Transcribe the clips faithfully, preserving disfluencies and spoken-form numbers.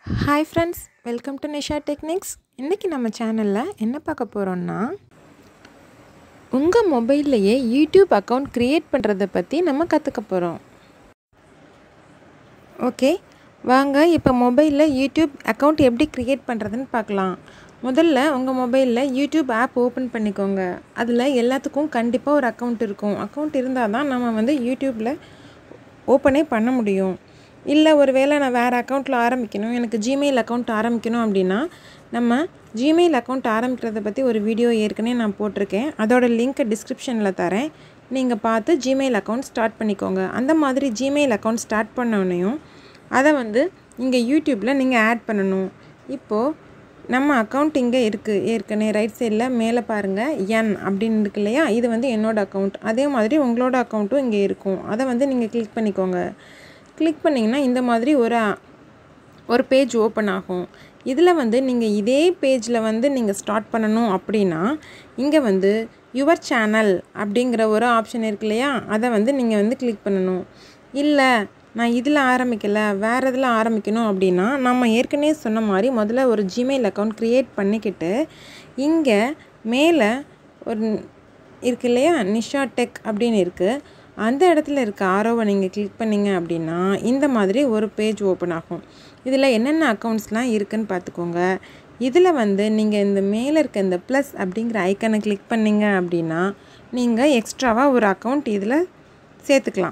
Hi friends, welcome to Nisha Techniques. இன்னைக்கு நம்ம சேனல்ல என்ன பார்க்க போறோம்னா உங்க மொபைல்லயே YouTube அக்கவுண்ட் கிரியேட் பண்றத பத்தி நம்ம கத்துக்க போறோம். ஓகே, வாங்க இப்போ மொபைல்ல YouTube அக்கவுண்ட் எப்படி கிரியேட் பண்றதுன்னு பார்க்கலாம். முதல்ல உங்க மொபைல்ல YouTube ஆப் ஓபன் பண்ணிக்கோங்க. அதுல எல்லாத்துக்கும் கண்டிப்பா ஒரு அக்கவுண்ட் இருக்கும். அக்கவுண்ட் இருந்தா தான் நாம வந்து YouTubeல ஓபனே பண்ண முடியும். இல்லை ஒருவேளை நான் வேறு அக்கௌண்ட்டில் ஆரம்பிக்கணும், எனக்கு ஜிமெயில் அக்கௌண்ட் ஆரம்பிக்கணும் அப்படின்னா நம்ம ஜிமெயில் அக்கௌண்ட் ஆரம்பிக்கிறத பற்றி ஒரு வீடியோ ஏற்கனவே நான் போட்டிருக்கேன். அதோட லிங்க்கை டிஸ்கிரிப்ஷனில் தரேன், நீங்கள் பார்த்து ஜிமெயில் அக்கௌண்ட் ஸ்டார்ட் பண்ணிக்கோங்க. அந்த மாதிரி ஜிமெயில் அக்கௌண்ட் ஸ்டார்ட் பண்ணோன்னையும் அதை வந்து இங்கே யூடியூப்பில் நீங்கள் ஆட் பண்ணணும். இப்போது நம்ம அக்கௌண்ட் இங்கே இருக்குது, ஏற்கனவே ரைட் சைடில் மேலே பாருங்கள் என் அப்படின்னு இருக்கு இல்லையா, இது வந்து என்னோடய அக்கௌண்ட். அதே மாதிரி உங்களோட அக்கௌண்ட்டும் இங்கே இருக்கும். அதை வந்து நீங்கள் கிளிக் பண்ணிக்கோங்க. கிளிக் பண்ணிங்கன்னா இந்த மாதிரி ஒரு ஒரு பேஜ் ஓப்பன் ஆகும். இதில் வந்து நீங்கள் இதே பேஜில் வந்து நீங்கள் ஸ்டார்ட் பண்ணணும் அப்படின்னா இங்கே வந்து யுவர் சேனல் அப்படிங்கிற ஒரு ஆப்ஷன் இருக்கு இல்லையா, அதை வந்து நீங்கள் வந்து கிளிக் பண்ணணும். இல்லை நான் இதில் ஆரம்பிக்கலை, வேறு இதில் ஆரம்பிக்கணும் அப்படின்னா நம்ம ஏற்கனவே சொன்ன மாதிரி முதல்ல ஒரு ஜிமெயில் அக்கௌண்ட் க்ரியேட் பண்ணிக்கிட்டு இங்கே மேலே ஒரு இருக்கு இல்லையா, நிஷா டெக் அப்படின்னு இருக்குது, அந்த இடத்துல இருக்க ஆரோவை நீங்கள் கிளிக் பண்ணிங்க அப்படின்னா இந்த மாதிரி ஒரு பேஜ் ஓப்பன் ஆகும். இதில் என்னென்ன அக்கௌண்ட்ஸ்லாம் இருக்குதுன்னு பார்த்துக்கோங்க. இதில் வந்து நீங்கள் இந்த மேலே இருக்க இந்த ப்ளஸ் அப்படிங்கிற ஐக்கனை கிளிக் பண்ணிங்க அப்படின்னா நீங்கள் எக்ஸ்ட்ராவாக ஒரு அக்கௌண்ட் இதில் சேர்த்துக்கலாம்.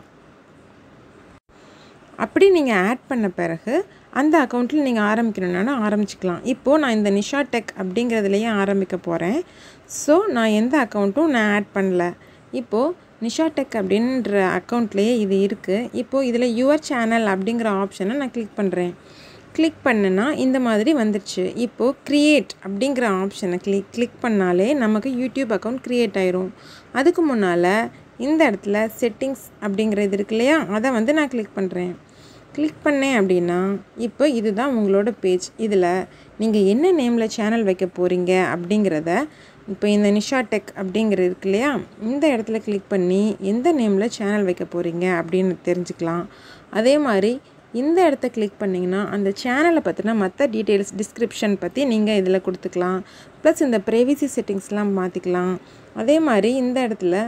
அப்படி நீங்கள் ஆட் பண்ண பிறகு அந்த அக்கௌண்ட்டில் நீங்கள் ஆரம்பிக்கணுன்னாலும் ஆரம்பிச்சிக்கலாம். இப்போது நான் இந்த நிஷா டெக் அப்படிங்கிறதுலையே ஆரம்பிக்க போகிறேன். ஸோ நான் எந்த அக்கௌண்ட்டும் நான் ஆட் பண்ணல. இப்போது நிஷா டெக் அப்படின்ற அக்கௌண்ட்லேயே இது இருக்குது. இப்போது இதில் யுவர் சேனல் அப்படிங்கிற ஆப்ஷனை நான் கிளிக் பண்ணுறேன். கிளிக் பண்ணுன்னா இந்த மாதிரி வந்துடுச்சு. இப்போது க்ரியேட் அப்படிங்கிற ஆப்ஷனை கிளிக் கிளிக் பண்ணாலே நமக்கு யூடியூப் அக்கௌண்ட் க்ரியேட் ஆயிரும். அதுக்கு முன்னால் இந்த இடத்துல செட்டிங்ஸ் அப்படிங்கிறது இருக்கு இல்லையா, அதை வந்து நான் கிளிக் பண்ணுறேன். கிளிக் பண்ணேன் அப்படின்னா இப்போ இதுதான் உங்களோட பேஜ். இதில் நீங்கள் என்ன நேமில் சேனல் வைக்க போகிறீங்க அப்படிங்கிறத இப்போ இந்த நிஷா டெக் அப்படிங்கிற இருக்கு இல்லையா, இந்த இடத்துல கிளிக் பண்ணி எந்த நேமில் சேனல் வைக்க போகிறீங்க அப்படின்னு தெரிஞ்சுக்கலாம். அதே மாதிரி இந்த இடத்த கிளிக் பண்ணிங்கன்னா அந்த சேனலை பற்றின மற்ற டீட்டெயில்ஸ் டிஸ்கிரிப்ஷன் பற்றி நீங்கள் இதில் கொடுத்துக்கலாம். ப்ளஸ் இந்த ப்ரைவசி செட்டிங்ஸ்லாம் மாற்றிக்கலாம். அதே மாதிரி இந்த இடத்துல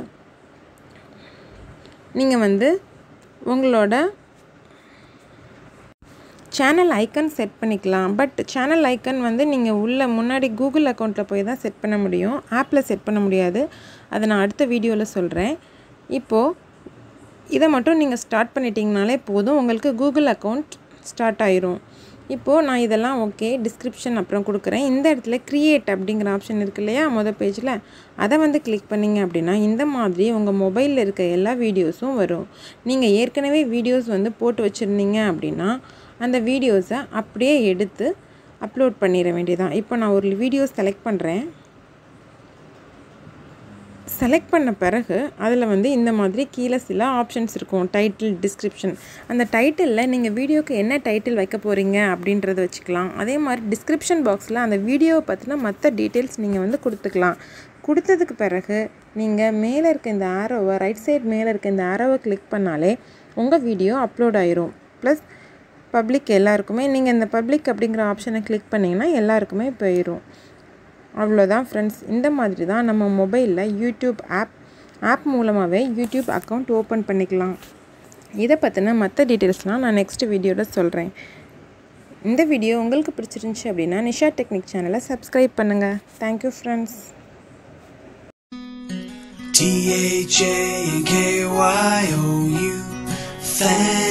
நீங்கள் வந்து உங்களோட சேனல் ஐக்கன் செட் பண்ணிக்கலாம். பட் சேனல் ஐக்கன் வந்து நீங்கள் உள்ள முன்னாடி கூகுள் அக்கௌண்ட்டில் போய் தான் செட் பண்ண முடியும், ஆப்பில் செட் பண்ண முடியாது. அதை நான் அடுத்த வீடியோவில் சொல்கிறேன். இப்போது இதை மட்டும் நீங்கள் ஸ்டார்ட் பண்ணிட்டீங்கனாலே போதும், உங்களுக்கு கூகுள் அக்கௌண்ட் ஸ்டார்ட் ஆயிரும். இப்போது நான் இதெல்லாம் ஓகே டிஸ்கிரிப்ஷன் அப்புறம் கொடுக்குறேன். இந்த இடத்துல க்ரியேட் அப்படிங்கிற ஆப்ஷன் இருக்குது இல்லையா மொதல் பேஜில், அதை வந்து கிளிக் பண்ணிங்க அப்படின்னா இந்த மாதிரி உங்கள் மொபைலில் இருக்க எல்லா வீடியோஸும் வரும். நீங்கள் ஏற்கனவே வீடியோஸ் வந்து போட்டு வச்சுருந்தீங்க அப்படின்னா அந்த வீடியோஸை அப்படியே எடுத்து அப்லோட் பண்ணிட வேண்டியதான். இப்போ நான் ஒரு வீடியோ செலக்ட் பண்ணுறேன். செலக்ட் பண்ண பிறகு அதில் வந்து இந்த மாதிரி கீழே சில ஆப்ஷன்ஸ் இருக்கும், டைட்டில், டிஸ்கிரிப்ஷன். அந்த டைட்டிலில் நீங்கள் வீடியோக்கு என்ன டைட்டில் வைக்க போகிறீங்க அப்படின்றத வச்சுக்கலாம். அதே மாதிரி டிஸ்கிரிப்ஷன் பாக்ஸில் அந்த வீடியோவை பற்றின மற்ற டீட்டெயில்ஸ் நீங்கள் வந்து கொடுத்துக்கலாம். கொடுத்ததுக்கு பிறகு நீங்கள் மேலே இருக்க இந்த ஆரோவை, ரைட் சைட் மேலே இருக்க இந்த ஆரோவை கிளிக் பண்ணாலே உங்கள் வீடியோ அப்லோட் ஆயிரும். ப்ளஸ் பப்ளிக் எல்லாருக்குமே நீங்கள் இந்த பப்ளிக் அப்படிங்கிற ஆப்ஷனை கிளிக் பண்ணிங்கன்னா எல்லாருக்குமே போயிடும். அவ்வளோதான் ஃப்ரெண்ட்ஸ். இந்த மாதிரி தான் நம்ம மொபைலில் யூடியூப் ஆப் ஆப் மூலமாகவே யூடியூப் அக்கௌண்ட் ஓப்பன் பண்ணிக்கலாம். இதை பற்றின மற்ற டீட்டெயில்ஸ்லாம் நான் நெக்ஸ்ட் வீடியோவில் சொல்கிறேன். இந்த வீடியோ உங்களுக்கு பிடிச்சிருந்துச்சி அப்படின்னா நிஷா டெக்னிக் சேனலை சப்ஸ்கிரைப் பண்ணுங்கள். Thank you friends. T H A N K Y O U